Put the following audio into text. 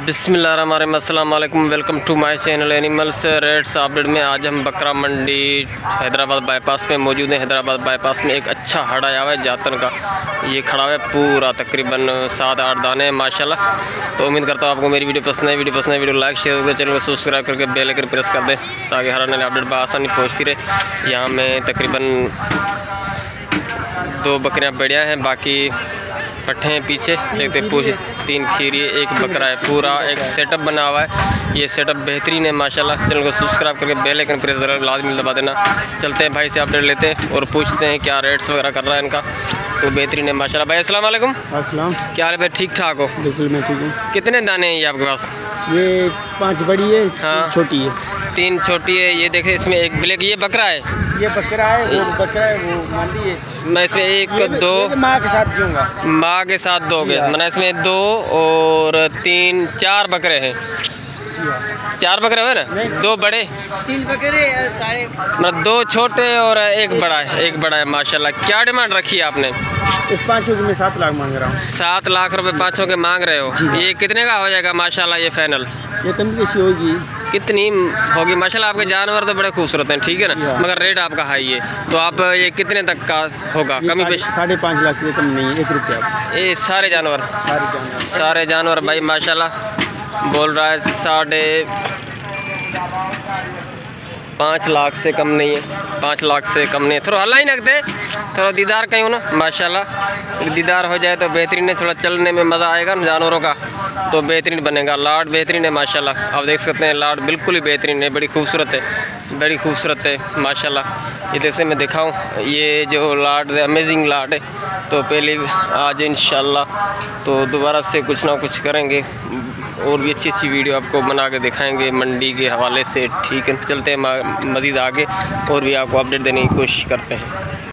बिस्मिल्लाहिर्रहमानिर्रहीम, अस्सलाम वालेकुम। Welcome to my channel animals rates update में। आज हम बकरा मंडी हैदराबाद बाईपास में मौजूद हैं। हैदराबाद बाईपास में एक अच्छा हड़ आया हुआ है जातन का। ये खड़ा हुआ है पूरा, तकरीबन 7-8 दाने हैं माशाल्लाह। तो उम्मीद करता हूँ आपको मेरी वीडियो पसंद है। वीडियो लाइक शेयर करके चैनल को सब्सक्राइब करके बेल आइकन प्रेस कर दें ताकि हर आने वाली अपडेट बआसानी पहुँचती रहे। यहाँ में तकरीबन 2 बकरियाँ बढ़िया हैं, बाकी पट्ठे हैं पीछे देखते पूछ 3 खीरी, 1 बकरा है। पूरा एक सेटअप बना हुआ है। ये सेटअप बेहतरीन है माशाल्लाह। चैनल को सब्सक्राइब करके बेल आइकन प्रेस लाजमी दबा देना। चलते हैं भाई से अपडेट लेते हैं और पूछते हैं क्या रेट्स वगैरह कर रहा है इनका। तो बेहतरीन है माशाल्लाह। भाई अस्सलाम वालेकुम। अस्सलाम। क्या हाल है भाई, ठीक ठाक हो? बिल्कुल मैं ठीक हूँ। कितने दाने हैं ये आपके पास? ये 5 बड़ी है, हाँ, छोटी है, 3 छोटी है। ये देखे इसमें एक ब्लैक, ये बकरा है, ये बकरा है, वो बकरा है, वो मांडी है। मैं इसमें 1 2 माँ के साथ दूंगा। माँ के साथ दोगे? मैंने इसमें 2 और 3 4 बकरे हैं। 4 बकरे हुए ना? 2 बड़े, 3 बकरे, सारे मतलब 2 छोटे और 1 बड़ा है। 1 बड़ा है माशाल्लाह। क्या डिमांड रखी है आपने? इस 5 की मैं 7 लाख मांग रहा हूँ। 7 लाख रुपए 5 के मांग रहे हो? ये कितने का हो जाएगा माशाल्लाह ये फाइनल? ये कम कैसी होगी? कितनी होगी माशाल्लाह? आपके जानवर तो बड़े खूबसूरत हैं, ठीक है ना, मगर रेट आपका हाई है। तो आप ये कितने तक का होगा? कमी पेश 5.5 लाख से कम नहीं है, 1 रुपया। ये सारे जानवर सारे जानवर भाई माशाल्लाह बोल रहा है 5.5 लाख से कम नहीं है। 5 लाख से कम नहीं है। थोड़ा हल्ला ही रखते, थोड़ा दीदार कहीं हो ना माशाल्लाह। दीदार हो जाए तो बेहतरीन है, थोड़ा चलने में मज़ा आएगा ना जानवरों का, तो बेहतरीन बनेगा। लाड बेहतरीन है माशाल्लाह। आप देख सकते हैं लाड बिल्कुल ही बेहतरीन है, बड़ी खूबसूरत है, बड़ी खूबसूरत है माशाल्लाह। ये जैसे मैं दिखाऊं, ये जो लाड है अमेजिंग लाड है। तो पहले आज इंशाल्लाह तो दोबारा से कुछ ना कुछ करेंगे और भी अच्छी वीडियो आपको बना के दिखाएंगे मंडी के हवाले से, ठीक है। चलते हैं मज़ीद आगे और भी आपको अपडेट देने की कोशिश करते हैं।